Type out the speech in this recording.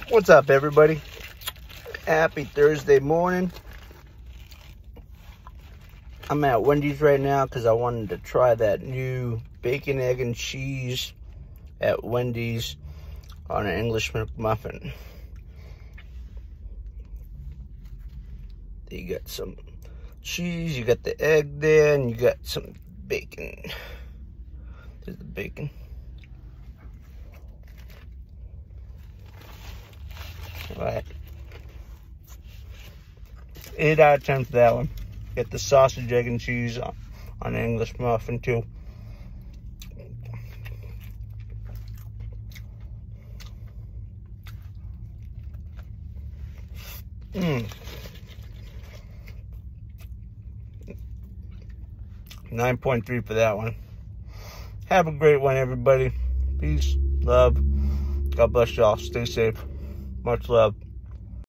What's up, everybody? Happy Thursday morning. I'm at Wendy's right now because I wanted to try that new bacon, egg, and cheese at Wendy's on an English muffin. You got some cheese, you got the egg there, and you got some bacon. There's the bacon. All right. 8 out of 10 for that one. Get the sausage, egg, and cheese on an English muffin too. Mmm. 9.3 for that one. Have a great one, everybody. Peace, love. God bless y'all. Stay safe. Much love.